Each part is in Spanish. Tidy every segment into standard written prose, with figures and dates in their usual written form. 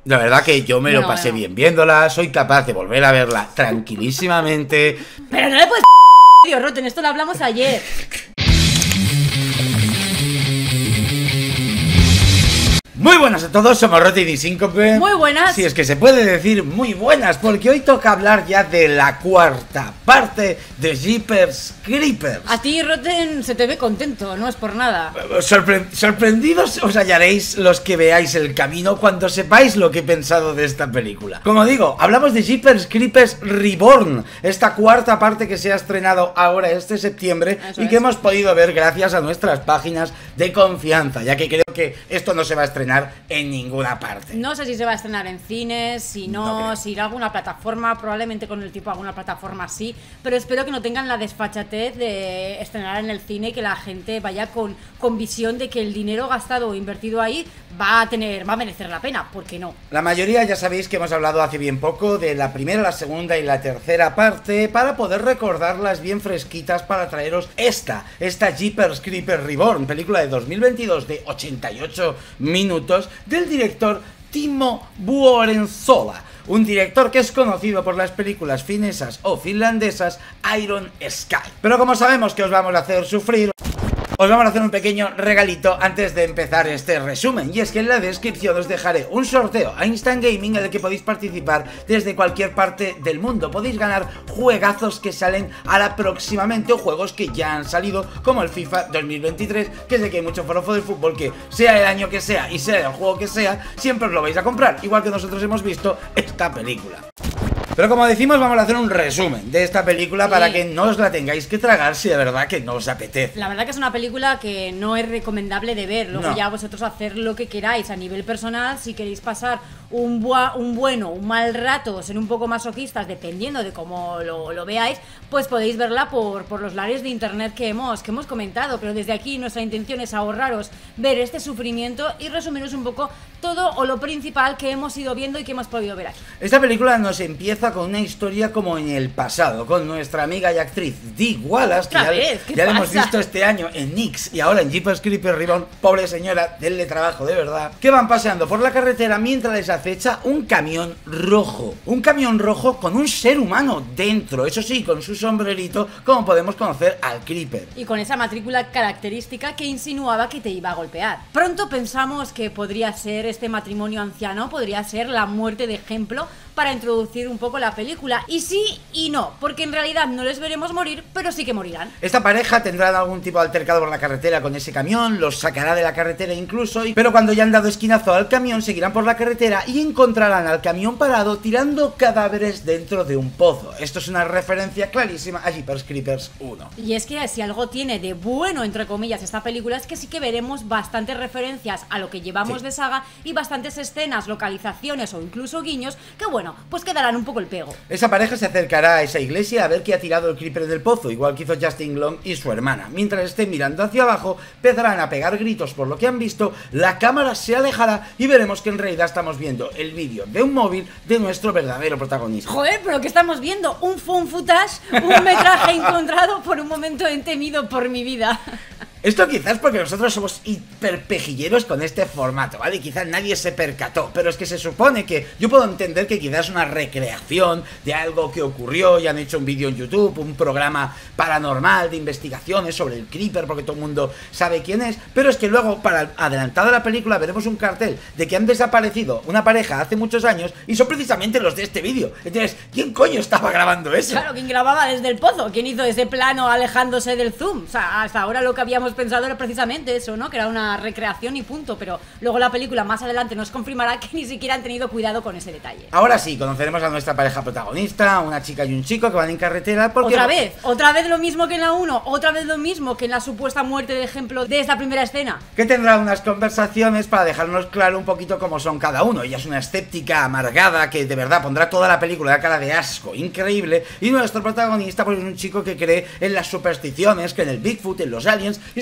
La verdad que yo me lo pasé bien viéndola, soy capaz de volver a verla tranquilísimamente. Pero no le puedes Dios, Rotten, esto lo hablamos ayer. Muy buenas a todos, somos Rotten y Síncope. Muy buenas. Si es que se puede decir muy buenas, porque hoy toca hablar ya de la cuarta parte de Jeepers Creepers. A ti, Rotten, se te ve contento, no es por nada. Sorprendidos os hallaréis los que veáis el camino cuando sepáis lo que he pensado de esta película. Como digo, hablamos de Jeepers Creepers Reborn, esta cuarta parte que se ha estrenado ahora este septiembre. Eso y que hemos podido ver gracias a nuestras páginas de confianza, ya que creo que esto no se va a estrenar en ninguna parte. No sé si se va a estrenar en cines, si no si irá a alguna plataforma, probablemente con el tipo alguna plataforma sí, pero espero que no tengan la desfachatez de estrenar en el cine y que la gente vaya con visión de que el dinero gastado o invertido ahí va a merecer la pena, ¿por qué no? La mayoría ya sabéis que hemos hablado hace bien poco de la primera, la segunda y la tercera parte para poder recordarlas bien fresquitas para traeros esta Jeepers Creepers Reborn, película de 2022 de 88 minutos del director Timo Vuorensola, un director que es conocido por las películas finesas o finlandesas Iron Sky. Pero como sabemos que os vamos a hacer sufrir, os vamos a hacer un pequeño regalito antes de empezar este resumen, y es que en la descripción os dejaré un sorteo a Instant Gaming en el que podéis participar desde cualquier parte del mundo. Podéis ganar juegazos que salen ahora próximamente o juegos que ya han salido, como el FIFA 2023, que sé que hay mucho forofo del fútbol que, sea el año que sea y sea el juego que sea, siempre os lo vais a comprar, igual que nosotros hemos visto esta película. Pero como decimos, vamos a hacer un resumen de esta película para que no os la tengáis que tragar si de verdad que no os apetece. La verdad que es una película que no es recomendable de ver. Luego ya vosotros hacer lo que queráis a nivel personal. Si queréis pasar un bueno, un mal rato, ser un poco masoquistas, dependiendo de cómo lo veáis, pues podéis verla por los lares de internet que hemos comentado. Pero desde aquí nuestra intención es ahorraros ver este sufrimiento y resumiros un poco todo o lo principal que hemos ido viendo y que hemos podido ver aquí. Esta película nos empieza con una historia como en el pasado, con nuestra amiga y actriz Dee Wallace, que ya la hemos visto este año en Nix y ahora en Jeepers Creepers Reborn. Pobre señora, denle trabajo de verdad. Que van paseando por la carretera mientras les acecha un camión rojo. Un camión rojo con un ser humano dentro, eso sí, con su sombrerito, como podemos conocer al Creeper. Y con esa matrícula característica que insinuaba que te iba a golpear. Pronto pensamos que podría ser este matrimonio anciano, podría ser la muerte de ejemplo para introducir un poco la película. Y sí y no, porque en realidad no les veremos morir, pero sí que morirán. Esta pareja tendrá algún tipo de altercado por la carretera con ese camión, los sacará de la carretera incluso, pero cuando ya han dado esquinazo al camión, seguirán por la carretera y encontrarán al camión parado tirando cadáveres dentro de un pozo. Esto es una referencia clarísima a Jeepers Creepers 1. Y es que si algo tiene de bueno, entre comillas, esta película, es que sí que veremos bastantes referencias a lo que llevamos de saga y bastantes escenas, localizaciones o incluso guiños que, bueno, pues quedarán un poco el pego. Esa pareja se acercará a esa iglesia a ver qué ha tirado el Creeper del pozo, igual que hizo Justin Long y su hermana. Mientras estén mirando hacia abajo, empezarán a pegar gritos por lo que han visto, la cámara se alejará y veremos que en realidad estamos viendo el vídeo de un móvil de nuestro verdadero protagonista. Joder, pero ¿qué estamos viendo? Un phone footage, un metraje encontrado. Por un momento he temido por mi vida. Esto quizás porque nosotros somos hiperpejilleros con este formato, ¿vale? Quizás nadie se percató, pero es que se supone que yo puedo entender que quizás es una recreación de algo que ocurrió y han hecho un vídeo en YouTube, un programa paranormal de investigaciones sobre el Creeper, porque todo el mundo sabe quién es, pero es que luego, para adelantada la película, veremos un cartel de que han desaparecido una pareja hace muchos años y son precisamente los de este vídeo. Entonces, ¿quién coño estaba grabando eso? Claro, ¿quién grababa desde el pozo? ¿Quién hizo ese plano alejándose del zoom? O sea, hasta ahora lo que habíamos pensado era precisamente eso, ¿no? Que era una recreación y punto, pero luego la película más adelante nos confirmará que ni siquiera han tenido cuidado con ese detalle. Ahora sí, conoceremos a nuestra pareja protagonista, una chica y un chico que van en carretera porque... Otra vez lo mismo que en la 1, otra vez lo mismo que en la supuesta muerte de ejemplo de esta primera escena. Que tendrá unas conversaciones para dejarnos claro un poquito cómo son cada uno. Ella es una escéptica amargada que de verdad pondrá toda la película de cara de asco, increíble, y nuestro protagonista pues es un chico que cree en las supersticiones, que en el Bigfoot, en los aliens, y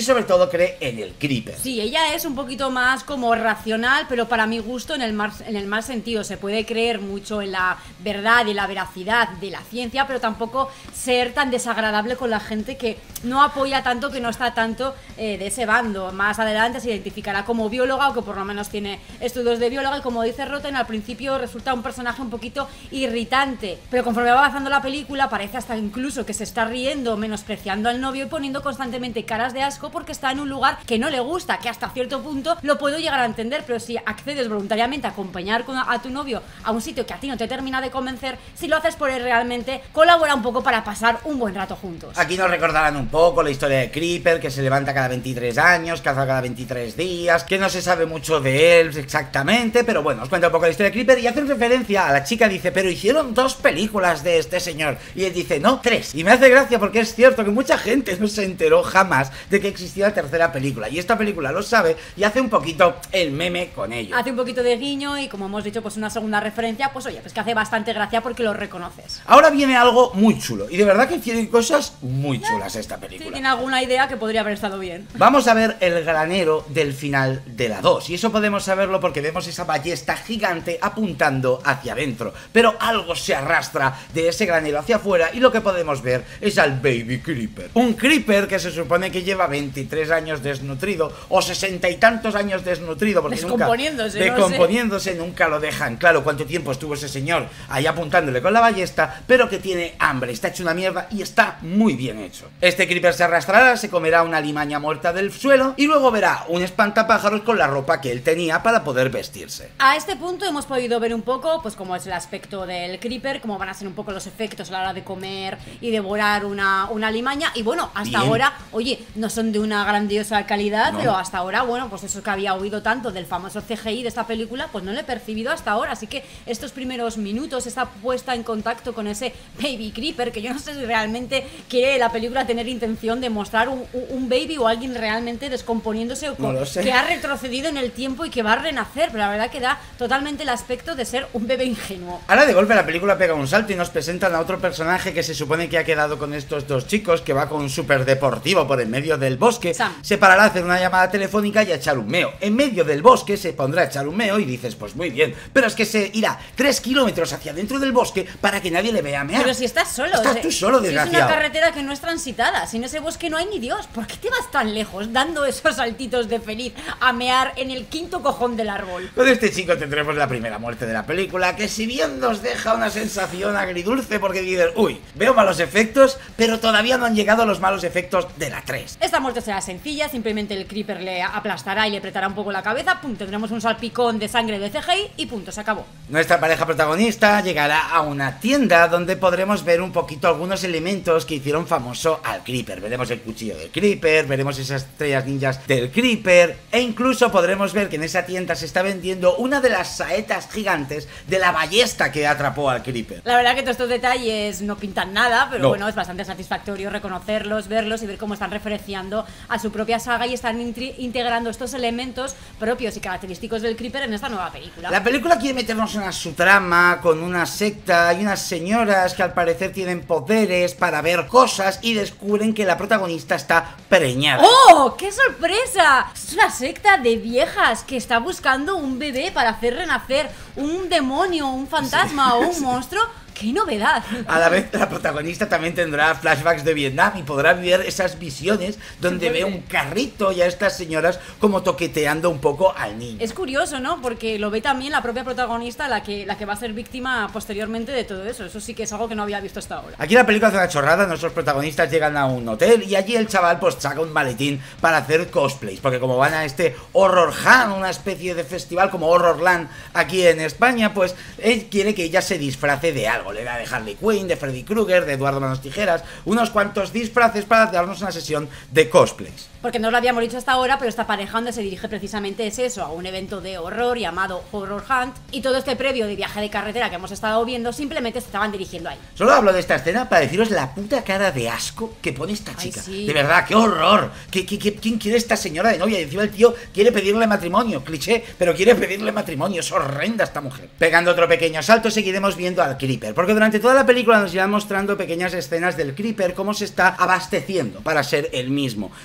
sobre todo cree en el Creeper. Sí, ella es un poquito más como racional, pero para mi gusto en el mal sentido. Se puede creer mucho en la verdad y la veracidad de la ciencia, pero tampoco ser tan desagradable con la gente que no apoya tanto, que no está tanto de ese bando. Más adelante se identificará como bióloga, o que por lo menos tiene estudios de bióloga, y como dice Rotten, al principio resulta un personaje un poquito irritante, pero conforme va avanzando la película parece hasta incluso que se está riendo, menospreciando al novio y poniendo constantemente caras de asco porque está en un lugar que no le gusta, que hasta cierto punto lo puedo llegar a entender, pero si accedes voluntariamente a acompañar a tu novio a un sitio que a ti no te termina de convencer, si lo haces por él realmente, colabora un poco para pasar un buen rato juntos. Aquí nos recordarán un poco la historia de Creeper, que se levanta cada 23 años, caza cada 23 días, que no se sabe mucho de él exactamente, pero bueno, os cuento un poco la historia de Creeper y hacen referencia a la chica, dice, pero hicieron 2 películas de este señor, y él dice, no, 3, y me hace gracia porque es cierto que mucha gente no se enteró jamás de que existía la tercera película, y esta película lo sabe y hace un poquito el meme con ello. Hace un poquito de guiño y, como hemos dicho, pues una segunda referencia, pues oye, pues que hace bastante gracia porque lo reconoces. Ahora viene algo muy chulo, y de verdad que tiene cosas muy chulas esta película. Sí, tiene alguna idea que podría haber estado bien. Vamos a ver el granero del final de la 2, y eso podemos saberlo porque vemos esa ballesta gigante apuntando hacia adentro, pero algo se arrastra de ese granero hacia afuera y lo que podemos ver es al Baby Creeper. Un Creeper que se supone que lleva 23 años desnutrido, o 60 y tantos años desnutrido, porque descomponiéndose, nunca lo dejan claro cuánto tiempo estuvo ese señor ahí apuntándole con la ballesta, pero que tiene hambre, está hecho una mierda y está muy bien hecho. Este Creeper se arrastrará, se comerá una limaña muerta del suelo y luego verá un espantapájaros con la ropa que él tenía para poder vestirse. A este punto hemos podido ver un poco pues cómo es el aspecto del Creeper, cómo van a ser un poco los efectos a la hora de comer y devorar una limaña, y bueno, hasta ahora, oye, no son de una grandiosa calidad, pero hasta ahora, bueno, pues eso que había oído tanto del famoso CGI de esta película, pues no lo he percibido hasta ahora, así que estos primeros minutos, esta puesta en contacto con ese Baby Creeper, que yo no sé si realmente quiere la película tener intención de mostrar un baby o alguien realmente descomponiéndose, o no lo sé, que ha retrocedido en el tiempo y que va a renacer, pero la verdad que da totalmente el aspecto de ser un bebé ingenuo. Ahora de golpe la película pega un salto y nos presentan a otro personaje que se supone que ha quedado con estos 2 chicos, que va con un superdeportivo por en medio del bosque. Sam. Se parará a hacer una llamada telefónica y a echar un meo. En medio del bosque se pondrá a echar un meo y dices, pues muy bien, pero es que se irá 3 kilómetros hacia dentro del bosque para que nadie le vea mear. Pero si estás solo. Estás tú solo, desgraciado. Si es una carretera que no es transitada, si en ese bosque no hay ni Dios, ¿por qué te vas tan lejos dando esos saltitos de feliz a mear en el 5º cojón del árbol? Con este chico tendremos la primera muerte de la película, que si bien nos deja una sensación agridulce porque dices, uy, veo malos efectos, pero todavía no han llegado los malos efectos de la 3. Esta muerte será sencilla, simplemente el Creeper le aplastará y le apretará un poco la cabeza, pum, tendremos un salpicón de sangre de CGI y punto, se acabó. Nuestra pareja protagonista llegará a una tienda donde podremos ver un poquito algunos elementos que hicieron famoso al Creeper. Veremos el cuchillo del Creeper, veremos esas estrellas ninjas del Creeper, e incluso podremos ver que en esa tienda se está vendiendo una de las saetas gigantes de la ballesta que atrapó al Creeper. La verdad que todos estos detalles no pintan nada, pero no. Bueno, es bastante satisfactorio reconocerlos, verlos y ver cómo están referenciando a su propia saga y están integrando estos elementos propios y característicos del Creeper en esta nueva película. La película quiere meternos en su trama con una secta y unas señoras que al parecer tienen poderes para ver cosas y descubren que la protagonista está preñada. ¡Oh! ¡Qué sorpresa! Es una secta de viejas que está buscando un bebé para hacer renacer un demonio, un fantasma o un monstruo. ¡Qué novedad! A la vez la protagonista también tendrá flashbacks de Vietnam y podrá ver esas visiones donde ve un carrito y a estas señoras como toqueteando un poco al niño. Es curioso, ¿no? Porque lo ve también la propia protagonista, la que va a ser víctima posteriormente de todo eso. Eso sí que es algo que no había visto hasta ahora. Aquí la película hace una chorrada, nuestros protagonistas llegan a un hotel y allí el chaval pues saca un maletín para hacer cosplays, porque como van a este Horror Hand, una especie de festival como Horrorland aquí en España, pues él quiere que ella se disfrace de algo. Le da de Harley Quinn, de Freddy Krueger, de Eduardo Manos Tijeras, unos cuantos disfraces para darnos una sesión de cosplays. Porque no lo habíamos dicho hasta ahora, pero esta pareja donde se dirige precisamente es eso, a un evento de horror llamado Horror Hunt, y todo este previo de viaje de carretera que hemos estado viendo simplemente se estaban dirigiendo ahí. Solo hablo de esta escena para deciros la puta cara de asco que pone esta chica. Ay, sí. De verdad, qué horror. ¿Quién quiere esta señora de novia? Y encima el tío quiere pedirle matrimonio, cliché, pero quiere pedirle matrimonio. Es horrenda esta mujer. Pegando otro pequeño salto, seguiremos viendo al Creeper, porque durante toda la película nos irán mostrando pequeñas escenas del Creeper, cómo se está abasteciendo para ser el mismo. Su camión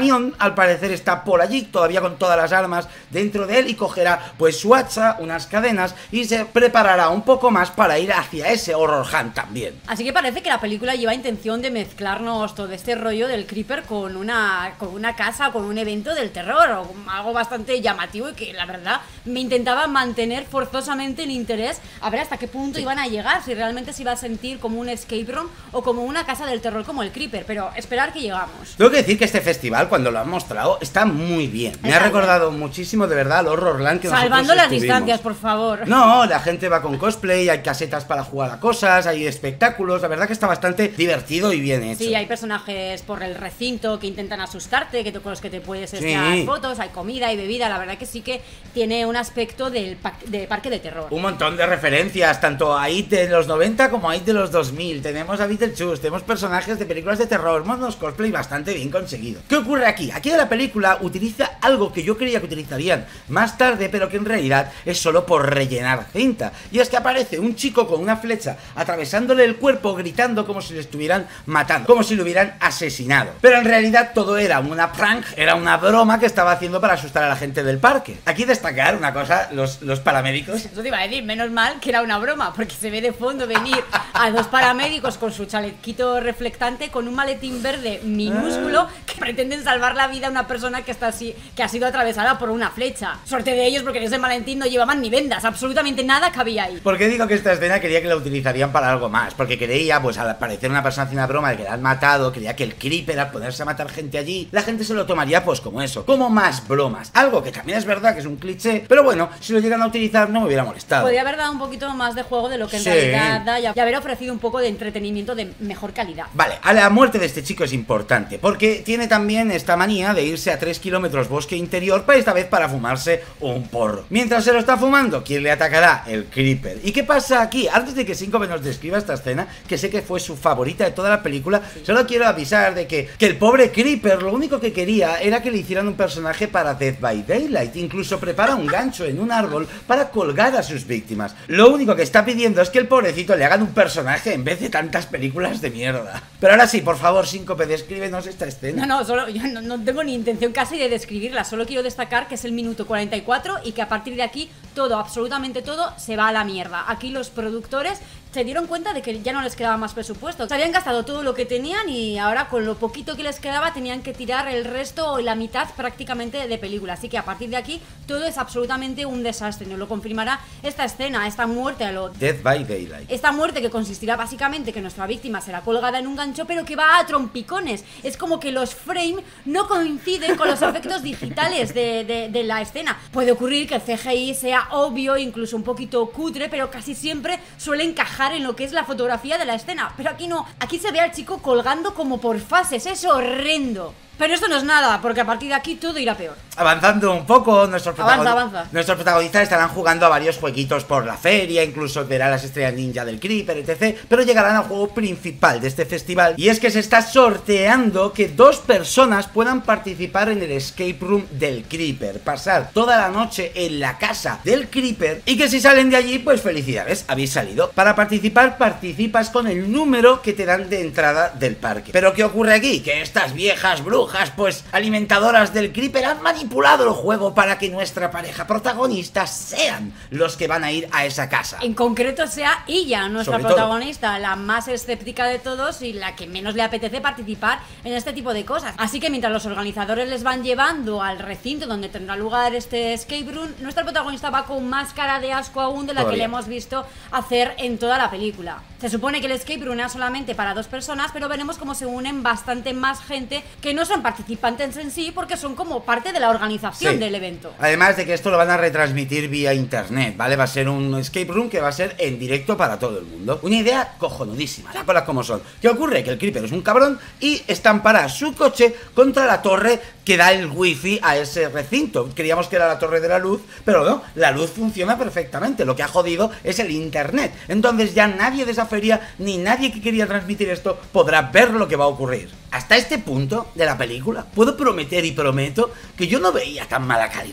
camión al parecer está por allí, todavía con todas las armas dentro de él, y cogerá pues su hacha, unas cadenas, y se preparará un poco más para ir hacia ese horror hunt también. Así que parece que la película lleva intención de mezclarnos todo este rollo del creeper con una casa, con un evento del terror, o algo bastante llamativo, y que la verdad me intentaba mantener forzosamente el interés a ver hasta qué punto iban a llegar, si realmente se iba a sentir como un escape room o como una casa del terror como el creeper, pero esperar que llegamos. Tengo que decir que este festival, cuando lo han mostrado, está muy bien. Me ha recordado muchísimo de verdad al Horrorland que salvando las estuvimos. distancias, por favor. No, la gente va con cosplay, hay casetas para jugar a cosas, hay espectáculos, la verdad que está bastante divertido y bien hecho. Sí, hay personajes por el recinto que intentan asustarte, con los que te puedes echar fotos, hay comida y bebida, la verdad que sí que tiene un aspecto de parque de terror. Un montón de referencias, tanto a IT de los 90 como a IT de los 2000, tenemos a Beetlejuice, tenemos personajes de películas de terror, unos cosplay bastante bien conseguidos. ¿Qué ocurre aquí? Aquí la película utiliza algo que yo creía que utilizarían más tarde, pero que en realidad es solo por rellenar cinta, y es que aparece un chico con una flecha atravesándole el cuerpo, gritando como si le estuvieran matando, como si lo hubieran asesinado, pero en realidad todo era una prank, era una broma que estaba haciendo para asustar a la gente del parque. Aquí destacar una cosa, los paramédicos. Eso te iba a decir, menos mal que era una broma, porque se ve de fondo venir a dos paramédicos con su chalequito reflectante, con un maletín verde minúsculo, que pretenden salvar la vida a una persona que está así, que ha sido atravesada por una flecha. Suerte de ellos, porque en ese maletín no llevaban ni vendas, absolutamente nada cabía ahí. ¿Por qué digo que esta escena quería que la utilizarían para algo más? Porque creía, pues al aparecer una persona haciendo una broma de que la han matado, creía que el creeper, al ponerse a matar gente allí, la gente se lo tomaría pues como eso, como más bromas. Algo que también es verdad que es un cliché, pero bueno, si lo llegan a utilizar no me hubiera molestado. Podría haber dado un poquito más de juego de lo que en realidad da, y haber ofrecido un poco de entretenimiento de mejor calidad. Vale, a la muerte de este chico es importante, porque tiene también esta manía de irse a 3 kilómetros bosque interior, para esta vez para fumarse un porro. Mientras se lo está fumando, ¿quién le atacará? El creeper. ¿Y qué pasa aquí? Antes de que Síncope nos describa esta escena, que sé que fue su favorita de toda la película, solo quiero avisar de que el pobre creeper lo único que quería era que le hicieran un personaje para Dead by Daylight. Incluso prepara un gancho en un árbol para colgar a sus víctimas. Lo único que está pidiendo es que el pobrecito le hagan un personaje en vez de tantas películas de mierda. Pero ahora sí, por favor, Síncope, descríbenos esta escena. Yo no tengo ni intención casi de describirla, solo quiero destacar que es el minuto 44 y que a partir de aquí todo, absolutamente todo, se va a la mierda. Aquí los productores se dieron cuenta de que ya no les quedaba más presupuesto. Se habían gastado todo lo que tenían y ahora con lo poquito que les quedaba tenían que tirar el resto o la mitad prácticamente de película. Así que a partir de aquí todo es absolutamente un desastre. Nos lo confirmará esta escena, esta muerte a lo Dead by Daylight. Esta muerte que consistirá básicamente que nuestra víctima será colgada en un gancho, pero que va a trompicones. Es como que los frames no coinciden con los efectos digitales de la escena. Puede ocurrir que el CGI sea obvio, incluso un poquito cutre, pero casi siempre suele encajar en lo que es la fotografía de la escena. Pero aquí no, aquí se ve al chico colgando como por fases, es horrendo. Pero esto no es nada, porque a partir de aquí todo irá peor. Avanzando un poco, nuestros avanza. protagonistas estarán jugando a varios jueguitos por la feria, incluso verán las estrellas ninja del Creeper, etc. Pero llegarán al juego principal de este festival, y es que se está sorteando que 2 personas puedan participar en el escape room del Creeper, pasar toda la noche en la casa del Creeper, y que si salen de allí, pues felicidades, habéis salido. Para participar, participas con el número que te dan de entrada del parque. Pero ¿qué ocurre aquí? Que estas viejas brujas, pues alimentadoras del Creeper, han manipulado el juego para que nuestra pareja protagonista sean los que van a ir a esa casa. En concreto sea ella, nuestra protagonista, la más escéptica de todos y la que menos le apetece participar en este tipo de cosas. Así que mientras los organizadores les van llevando al recinto donde tendrá lugar este escape room, nuestra protagonista va con más cara de asco aún de la que le hemos visto hacer en toda la película. Se supone que el escape room era solamente para 2 personas, pero veremos cómo se unen bastante más gente que no son participantes en sí, porque son como parte de la organización del evento. Además de que esto lo van a retransmitir vía internet, ¿vale? Va a ser un escape room que va a ser en directo para todo el mundo. Una idea cojonudísima, las cosas como son. ¿Qué ocurre? Que el Creeper es un cabrón y estampará su coche contra la torre que da el wifi a ese recinto. Creíamos que era la torre de la luz, pero no, la luz funciona perfectamente. Lo que ha jodido es el internet. Entonces ya nadie de esa feria, ni nadie que quería transmitir esto, podrá ver lo que va a ocurrir. Hasta este punto de la película puedo prometer y prometo que yo no veía tan mala calidad. O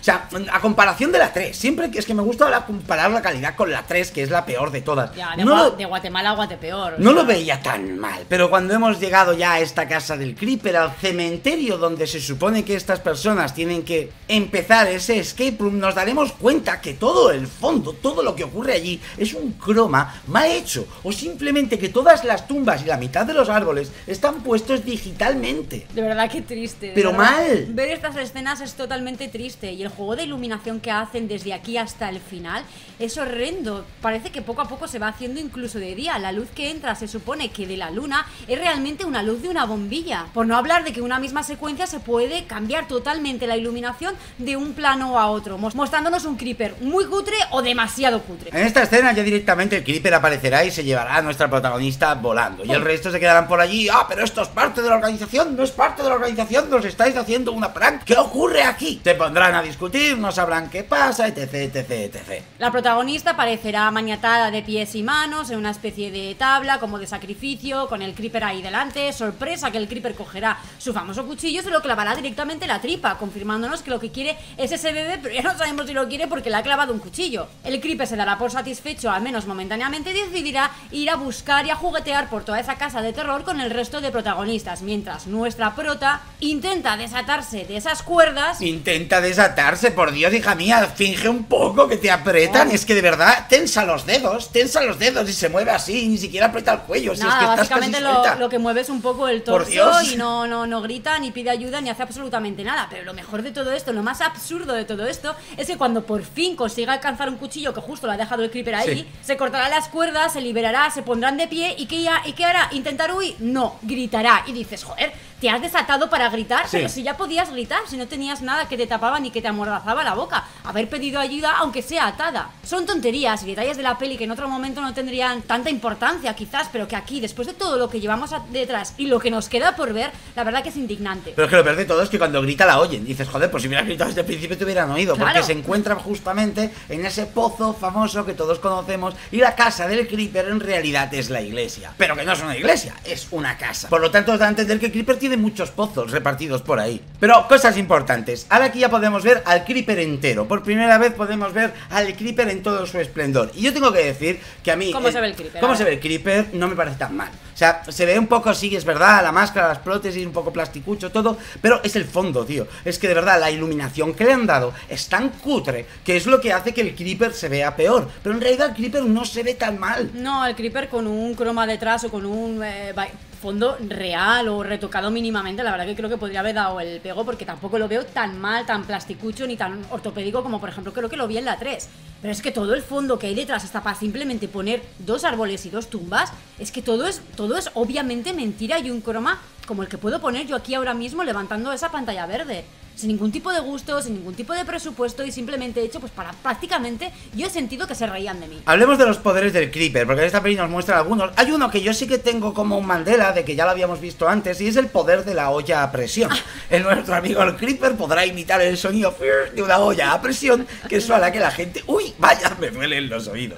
sea, a comparación de la 3, siempre que es que me gusta comparar la calidad con la 3, que es la peor de todas. Ya, de Guatemala a Guatepeor. No lo veía tan mal, pero cuando hemos llegado ya a esta casa del Creeper, al cementerio donde se supone que estas personas tienen que empezar ese escape room, nos daremos cuenta que todo el fondo, todo lo que ocurre allí es un croma mal hecho, o simplemente que todas las tumbas y la mitad de los árboles están puestos digitalmente. De verdad que triste. Pero mal. Ver estas escenas es totalmente triste, y el juego de iluminación que hacen desde aquí hasta el final es horrendo. Parece que poco a poco se va haciendo incluso de día. La luz que entra se supone que de la luna es realmente una luz de una bombilla. Por no hablar de que una misma secuencia se puede cambiar totalmente la iluminación de un plano a otro, mostrándonos un creeper muy cutre o demasiado cutre. En esta escena ya directamente el creeper aparecerá y se llevará a nuestra protagonista volando, y el resto se quedarán por allí. Ah, pero esto es parte de la organización, no es parte de la organización, nos estáis haciendo una prank. ¿Qué ocurre aquí? Se pondrán a discutir, no sabrán qué pasa, etc, etc, etc. La protagonista aparecerá maniatada de pies y manos en una especie de tabla como de sacrificio, con el creeper ahí delante. Sorpresa, que el creeper cogerá su famoso cuchillo y se lo clavará directamente en la tripa, confirmándonos que lo que quiere es ese bebé, pero ya no sabemos si lo quiere porque le ha clavado un cuchillo. El creeper se dará por satisfecho, al menos momentáneamente, y decidirá ir a buscar y a juguetear por toda esa casa de terror con el resto de protagonistas, mientras nuestra prota intenta desatarse de esas cuerdas. Intenta desatarse, por Dios, hija mía, finge un poco que te apretan. Es que de verdad, tensa los dedos y se mueve así, ni siquiera aprieta el cuello. Si Nada, es que básicamente estás casi lo que mueve es un poco el Por torso Dios. y no grita, ni pide ayuda, ni hace absolutamente nada. Pero lo mejor de todo esto, lo más absurdo de todo esto, es que cuando por fin consiga alcanzar un cuchillo que justo lo ha dejado el creeper ahí, sí, se cortará las cuerdas, se liberará, se pondrán de pie y ¿qué hará? ¿Intentar huir? No, gritará. Y dices, joder, te has desatado para gritar, sí, pero si ya podías gritar, si no tenías nada que te tapaba ni que te amordazaba la boca. Haber pedido ayuda aunque sea atada. Son tonterías y detalles de la peli que en otro momento no tendrían tanta importancia quizás, pero que aquí, después de todo lo que llevamos detrás y lo que nos queda por ver, la verdad que es indignante. Pero es que lo peor de todo es que cuando grita la oyen. Dices, joder, pues si hubieras gritado desde el principio te hubieran oído. Claro. Porque se encuentra justamente en ese pozo famoso que todos conocemos, y la casa del creeper en realidad es la iglesia. Pero que no es una iglesia, es una casa. Por lo tanto, da a entender que el creeper tiene muchos pozos repartidos por ahí. Pero cosas importantes. Ahora aquí ya podemos ver al creeper entero. Por primera vez podemos ver al creeper en todo su esplendor. Y yo tengo que decir que a mí... ¿Cómo se ve el creeper? ¿Cómo se ve el creeper? No me parece tan mal. O sea, se ve un poco así, es verdad, la máscara, las prótesis, un poco plasticucho, todo, pero es el fondo, tío. Es que de verdad la iluminación que le han dado es tan cutre que es lo que hace que el creeper se vea peor. Pero en realidad el creeper no se ve tan mal. No, el creeper con un croma detrás o con un fondo real o retocado mínimamente, la verdad que creo que podría haber dado el pego, porque tampoco lo veo tan mal, tan plasticucho ni tan ortopédico como por ejemplo creo que lo vi en la 3. Pero es que todo el fondo que hay detrás hasta para simplemente poner 2 árboles y 2 tumbas, es que todo es obviamente mentira, y un croma como el que puedo poner yo aquí ahora mismo levantando esa pantalla verde. Sin ningún tipo de gusto, sin ningún tipo de presupuesto, y simplemente hecho pues para prácticamente, yo he sentido que se reían de mí. Hablemos de los poderes del creeper, porque en esta peli nos muestran algunos. Hay uno que yo sí que tengo como un Mandela, de que ya lo habíamos visto antes, y es el poder de la olla a presión. Nuestro amigo el creeper podrá imitar el sonido de una olla a presión, que eso hará que la gente... ¡Uy! Vaya, me duelen los oídos.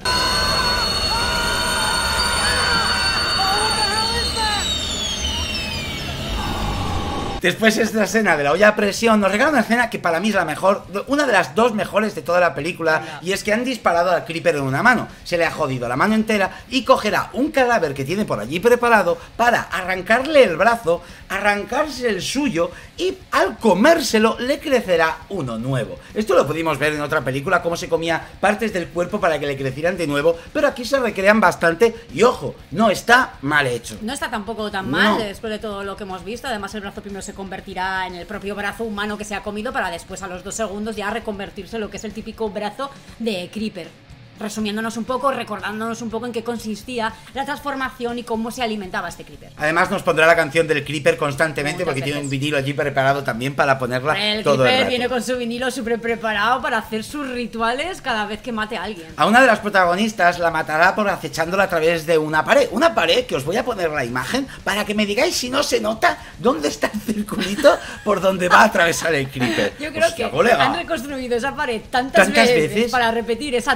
Después esta escena de la olla a presión nos regala una escena que para mí es la mejor, una de las 2 mejores de toda la película, y es que han disparado al creeper en una mano, se le ha jodido la mano entera y cogerá un cadáver que tiene por allí preparado para arrancarle el brazo, arrancarse el suyo, y al comérselo le crecerá uno nuevo. Esto lo pudimos ver en otra película, cómo se comía partes del cuerpo para que le crecieran de nuevo, pero aquí se recrean bastante y ojo, no está mal hecho. No está tampoco tan mal, después de todo lo que hemos visto. Además el brazo primero se convertirá en el propio brazo humano que se ha comido, para después a los 2 segundos ya reconvertirse en lo que es el típico brazo de creeper. Resumiéndonos un poco, recordándonos un poco en qué consistía la transformación y cómo se alimentaba este creeper. Además nos pondrá la canción del creeper constantemente, muchas porque veces tiene un vinilo allí preparado también para ponerla el todo el creeper rato. viene con su vinilo súper preparado para hacer sus rituales cada vez que mate a alguien. A una de las protagonistas la matará por acechándola a través de una pared que os voy a poner la imagen para que me digáis si no se nota dónde está el circulito por donde va a atravesar el creeper. Yo creo Hostia, que colega, han reconstruido esa pared tantas veces para repetir esa toma que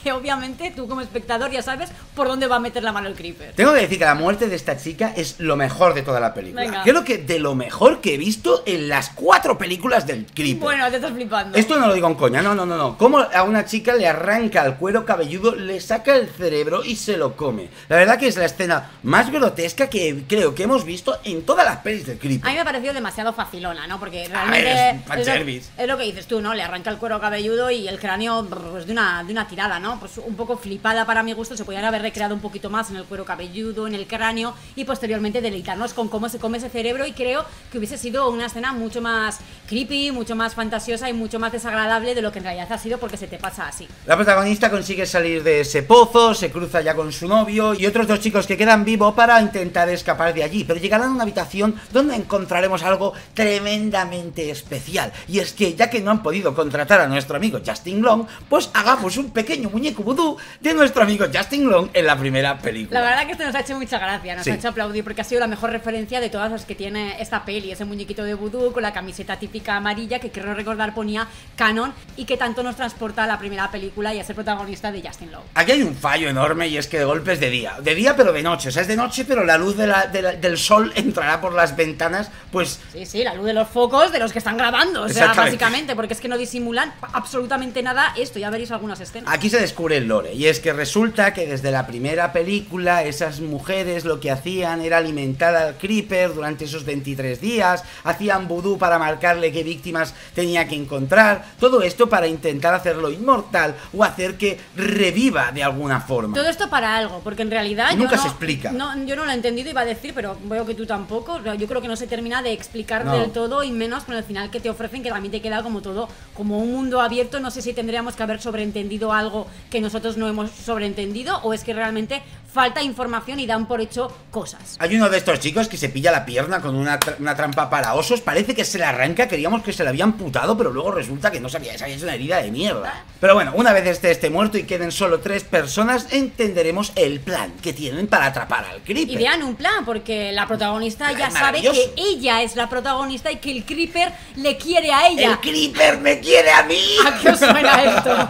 que obviamente tú como espectador ya sabes por dónde va a meter la mano el Creeper. Tengo que decir que la muerte de esta chica es lo mejor de toda la película. Venga. Creo que de lo mejor que he visto en las 4 películas del Creeper. Bueno, te estás flipando. Esto no lo digo en coña, no. Como a una chica le arranca el cuero cabelludo, le saca el cerebro y se lo come. La verdad que es la escena más grotesca que creo que hemos visto en todas las pelis del Creeper. A mí me ha parecido demasiado facilona, ¿no? Porque A ver, realmente es fanservice. es lo que dices tú, ¿no? Le arranca el cuero cabelludo y el cráneo pues, de una tirada, ¿no? Pues un poco flipada para mi gusto. Se podían haber recreado un poquito más en el cuero cabelludo, en el cráneo y posteriormente deleitarnos con cómo se come ese cerebro, y creo que hubiese sido una escena mucho más creepy, mucho más fantasiosa y mucho más desagradable de lo que en realidad ha sido, porque se te pasa así. La protagonista consigue salir de ese pozo, se cruza ya con su novio y otros 2 chicos que quedan vivos para intentar escapar de allí, pero llegarán a una habitación donde encontraremos algo tremendamente especial, y es que ya que no han podido contratar a nuestro amigo Justin Long, pues hagamos un pequeño muñeco vudú de nuestro amigo Justin Long en la primera película. La verdad que esto nos ha hecho mucha gracia, nos Sí. ha hecho aplaudir, porque ha sido la mejor referencia de todas las que tiene esta peli, ese muñequito de vudú con la camiseta típica amarilla que creo recordar ponía Canon, y que tanto nos transporta a la primera película y a ser protagonista de Justin Long. Aquí hay un fallo enorme, y es que de golpe es de día pero de noche, o sea, es de noche pero la luz del sol entrará por las ventanas, pues... Sí, la luz de los focos de los que están grabando, o sea, Exactamente. básicamente, porque es que no disimulan absolutamente nada esto, ya veréis algunas escenas. Aquí se descubre el lore, y es que resulta que desde la primera película esas mujeres lo que hacían era alimentar al Creeper durante esos 23 días, hacían vudú para marcarle qué víctimas tenía que encontrar, todo esto para intentar hacerlo inmortal o hacer que reviva de alguna forma. Todo esto para algo, porque en realidad Nunca yo no, se explica. yo no lo he entendido, iba a decir, pero veo que tú tampoco. O sea, yo creo que no se termina de explicar No. del todo, y menos con el final que te ofrecen, que también te queda como todo, como un mundo abierto. No sé si tendríamos que haber sobreentendido algo que nosotros no hemos sobreentendido, o es que realmente falta información y dan por hecho cosas. Hay uno de estos chicos que se pilla la pierna con una trampa para osos, parece que se la arranca, creíamos que se la había amputado, pero luego resulta que no sabía, esa es una herida de mierda. Pero bueno, una vez esté muerto y queden solo 3 personas, entenderemos el plan que tienen para atrapar al Creeper. Y vean un plan, porque la protagonista ya Es sabe maravilloso. que ella es la protagonista y que el Creeper le quiere a ella. ¡El Creeper me quiere a mí! ¿A qué os suena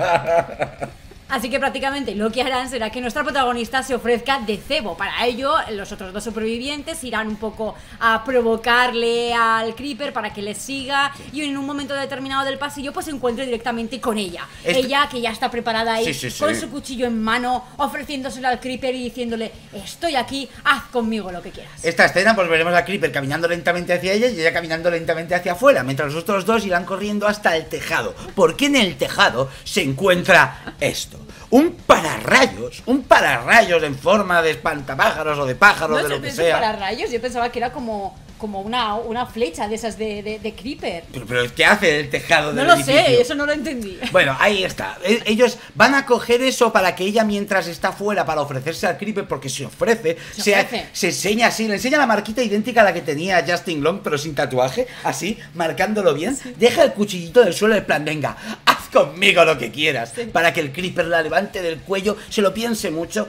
esto? Así que prácticamente lo que harán será que nuestra protagonista se ofrezca de cebo. Para ello, los otros 2 supervivientes irán un poco a provocarle al Creeper para que les siga, y en un momento determinado del pasillo pues se encuentre directamente con ella. Ella que ya está preparada ahí, Sí. con su cuchillo en mano, ofreciéndoselo al Creeper y diciéndole: estoy aquí, haz conmigo lo que quieras. Esta escena, pues veremos al Creeper caminando lentamente hacia ella y ella caminando lentamente hacia afuera, mientras los otros 2 irán corriendo hasta el tejado, porque en el tejado se encuentra esto. Un pararrayos en forma de espantapájaros o de pájaros, No de sé, lo que eso sea. para rayos, yo pensaba que era como una flecha de esas de Creeper. Pero ¿qué hace el tejado No del lo edificio? sé, eso no lo entendí. Bueno, ahí está. Ellos van a coger eso para que ella, mientras está fuera para ofrecerse al Creeper, porque se ofrece, se enseña así, le enseña la marquita idéntica a la que tenía Justin Long, pero sin tatuaje, así, marcándolo bien. Sí. Deja el cuchillito del suelo en plan, venga, haz conmigo lo que quieras, sí, para que el Creeper la levante del cuello, se lo piense mucho,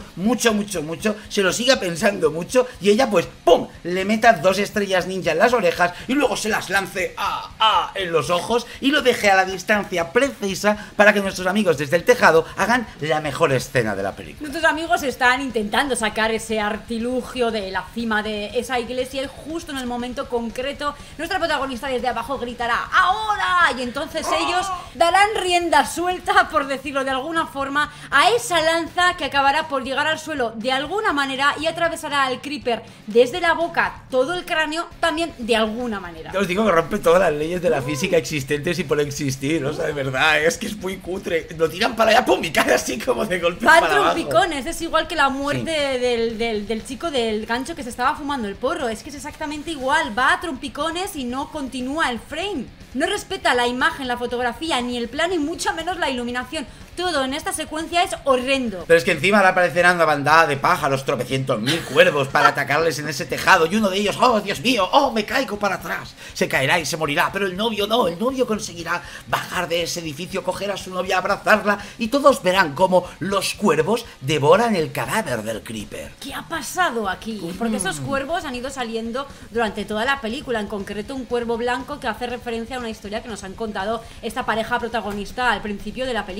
se lo siga pensando mucho, y ella pues, ¡pum!, le meta 2 estrellas ninja en las orejas y luego se las lance en los ojos y lo deje a la distancia precisa para que nuestros amigos desde el tejado hagan la mejor escena de la película. Nuestros amigos están intentando sacar ese artilugio de la cima de esa iglesia, y justo en el momento concreto nuestra protagonista desde abajo gritará ¡ahora! Y entonces ellos darán rienda suelta, por decirlo de alguna forma, a esa lanza que acabará por llegar al suelo de alguna manera y atravesará al Creeper desde la boca todo el cráneo también de alguna manera. Os digo que rompe todas las leyes de la física existentes y por existir, o sea, de verdad, es que es muy cutre. Lo tiran para allá, pum, y cae así como de golpe para abajo. Trompicones, es igual que la muerte del chico del gancho que se estaba fumando el porro, es que es exactamente igual, va a trompicones y no continúa el frame. No respeta la imagen, la fotografía, ni el plan, y mucho menos la iluminación. Todo en esta secuencia es horrendo. Pero es que encima le aparecerán una bandada de pájaros, tropecientos mil cuervos para atacarles en ese tejado, y uno de ellos, ¡oh, Dios mío! ¡Oh, me caigo para atrás! Se caerá y se morirá, pero el novio no, el novio conseguirá bajar de ese edificio, coger a su novia, abrazarla, y todos verán cómo los cuervos devoran el cadáver del Creeper. ¿Qué ha pasado aquí? Porque esos cuervos han ido saliendo durante toda la película, en concreto un cuervo blanco que hace referencia a una historia que nos han contado esta pareja protagonista al principio de la película.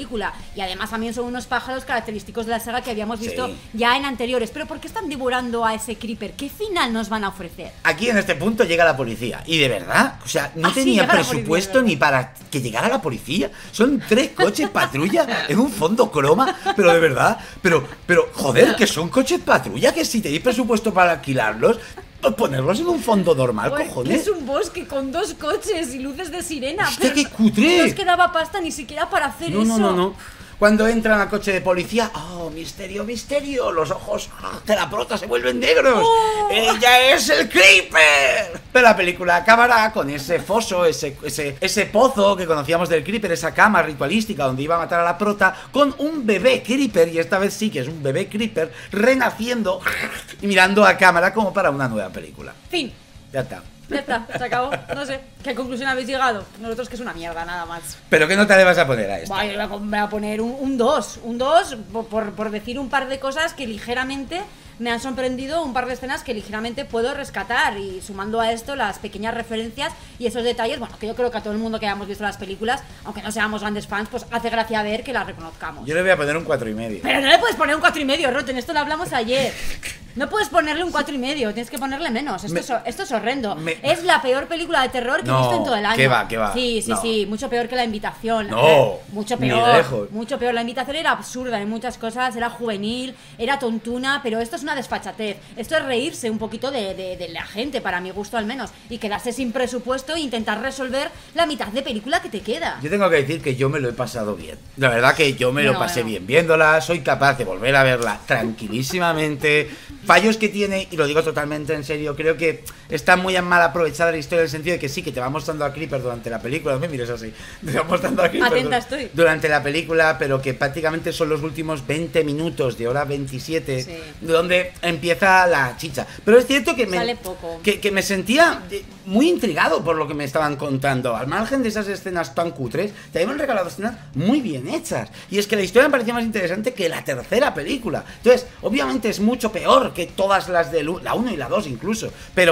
y además también son unos pájaros característicos de la saga que habíamos visto Sí. ya en anteriores. Pero ¿por qué están devorando a ese Creeper? ¿Qué final nos van a ofrecer? Aquí en este punto llega la policía. Y de verdad, o sea, no Sí, tenía llega la presupuesto policía, ni para que llegara la policía. Son 3 coches patrulla en un fondo croma, pero de verdad, pero, joder, que son coches patrulla, que si tenéis presupuesto para alquilarlos, pues ponerlos en un fondo normal, Oye, cojones. es un bosque con 2 coches y luces de sirena. Hostia, pero qué cutre. No os quedaba pasta ni siquiera para hacer eso. No. Cuando entran al coche de policía, ¡oh, misterio, misterio! Los ojos de la prota se vuelven negros. ¡Oh! ¡Ella es el Creeper! Pero la película acabará con ese foso, ese pozo que conocíamos del Creeper, esa cama ritualística donde iba a matar a la prota, con un bebé Creeper, y esta vez sí que es un bebé Creeper, renaciendo y mirando a cámara como para una nueva película. Fin. Ya está. Ya está, se acabó. No sé, ¿qué conclusión habéis llegado? Nosotros que es una mierda, nada más. ¿Pero qué nota le vas a poner a esto? Vale, voy a poner un 2. Un 2 por decir un par de cosas que ligeramente me han sorprendido, un par de escenas que ligeramente puedo rescatar, y sumando a esto las pequeñas referencias y esos detalles, bueno, que yo creo que a todo el mundo que hayamos visto las películas, aunque no seamos grandes fans, pues hace gracia ver que las reconozcamos. Yo le voy a poner un 4,5. Pero no le puedes poner un 4,5, Roten, esto lo hablamos ayer. No puedes ponerle un 4,5, tienes que ponerle menos. Esto es horrendo. Es la peor película de terror que he visto en todo el año. ¿Qué va? Sí, No. mucho peor que La Invitación. No, mucho ni peor. lejos. Mucho peor. La Invitación era absurda en muchas cosas, era juvenil, era tontuna, pero esto es una desfachatez. Esto es reírse un poquito de la gente, para mi gusto al menos, y quedarse sin presupuesto e intentar resolver la mitad de película que te queda. Yo tengo que decir que yo me lo he pasado bien. La verdad que yo me lo pasé Bueno. bien viéndola, soy capaz de volver a verla tranquilísimamente. Fallos que tiene, y lo digo totalmente en serio, creo que está muy mal aprovechada la historia en el sentido de que sí, que te va mostrando a Creeper durante la película, no me mires así, te va mostrando a Creeper Atenta estoy. durante la película, pero que prácticamente son los últimos 20 minutos de hora 27, Sí. donde empieza la chicha. Pero es cierto que Sale poco. que me sentía muy intrigado por lo que me estaban contando. Al margen de esas escenas tan cutres, te habían regalado escenas muy bien hechas. Y es que la historia me parecía más interesante que la tercera película. Entonces, obviamente es mucho peor que todas las de la 1 y la 2 incluso. Pero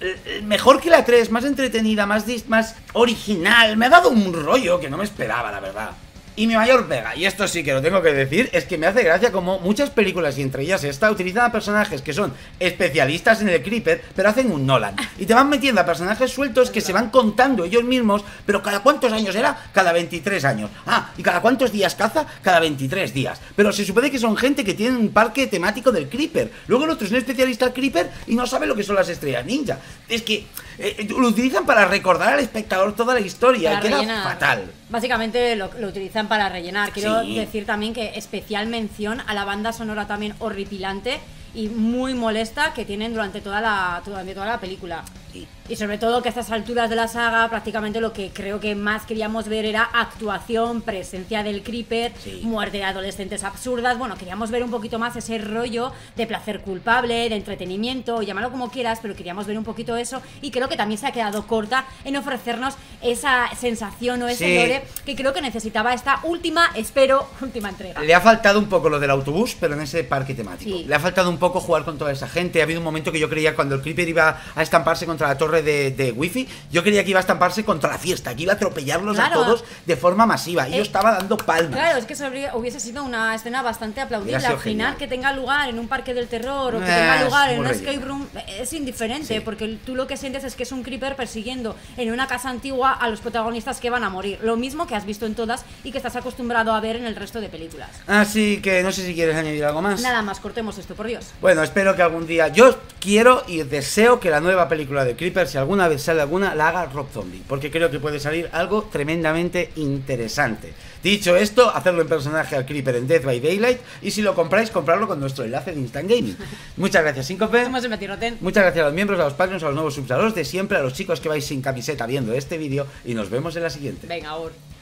mejor que la 3, más entretenida, más original. Me ha dado un rollo que no me esperaba, la verdad. Y mi mayor pega, y esto sí que lo tengo que decir, es que me hace gracia como muchas películas, y entre ellas esta, utilizan a personajes que son especialistas en el Creeper, pero hacen un Nolan. Y te van metiendo a personajes sueltos que se van contando ellos mismos, pero ¿cada cuántos años era? Cada 23 años. Ah, ¿y cada cuántos días caza? Cada 23 días. Pero se supone que son gente que tiene un parque temático del Creeper. Luego el otro es un especialista al Creeper y no sabe lo que son las estrellas ninja. Es que lo utilizan para recordar al espectador toda la historia, Para y queda rellenar. fatal. Básicamente lo utilizan para rellenar. Quiero Sí. decir también que especial mención a la banda sonora también horripilante y muy molesta que tienen durante toda la película. Y sobre todo que a estas alturas de la saga prácticamente lo que creo que más queríamos ver era actuación, presencia del Creeper, Sí. muerte de adolescentes absurdas. Bueno, queríamos ver un poquito más ese rollo de placer culpable, de entretenimiento, llámalo como quieras, pero queríamos ver un poquito eso, y creo que también se ha quedado corta en ofrecernos esa sensación o ese Sí. lore que creo que necesitaba esta última entrega. Le ha faltado un poco lo del autobús, pero en ese parque temático. Sí. Le ha faltado un poco jugar con toda esa gente. Ha habido un momento que yo creía, cuando el Creeper iba a estamparse contra la torre de Wi-Fi, yo creía que iba a estamparse contra la fiesta, que iba a atropellarlos Claro. a todos de forma masiva. Y yo estaba dando palmas. Claro, es que eso hubiese sido una escena bastante aplaudible. Hubiera sido Al final, genial. que tenga lugar en un parque del terror o que Es tenga lugar en muy una relleno. escape room es indiferente, Sí. porque tú lo que sientes es que es un Creeper persiguiendo en una casa antigua a los protagonistas que van a morir. Lo mismo que has visto en todas y que estás acostumbrado a ver en el resto de películas. Así que no sé si quieres añadir algo más. Nada más, cortemos esto, por Dios. Bueno, espero que algún día... Yo quiero y deseo que la nueva película de Creeper, si alguna vez sale alguna, la haga Rob Zombie, porque creo que puede salir algo tremendamente interesante. Dicho esto, hacerlo en personaje al Creeper en Death by Daylight, y si lo compráis, comprarlo con nuestro enlace de Instant Gaming. Muchas gracias, Síncope. ¿Cómo se metió, Roten? Muchas gracias a los miembros, a los Patreons, a los nuevos subs, a los de siempre, a los chicos que vais sin camiseta viendo este vídeo, y nos vemos en la siguiente. Venga, ahora.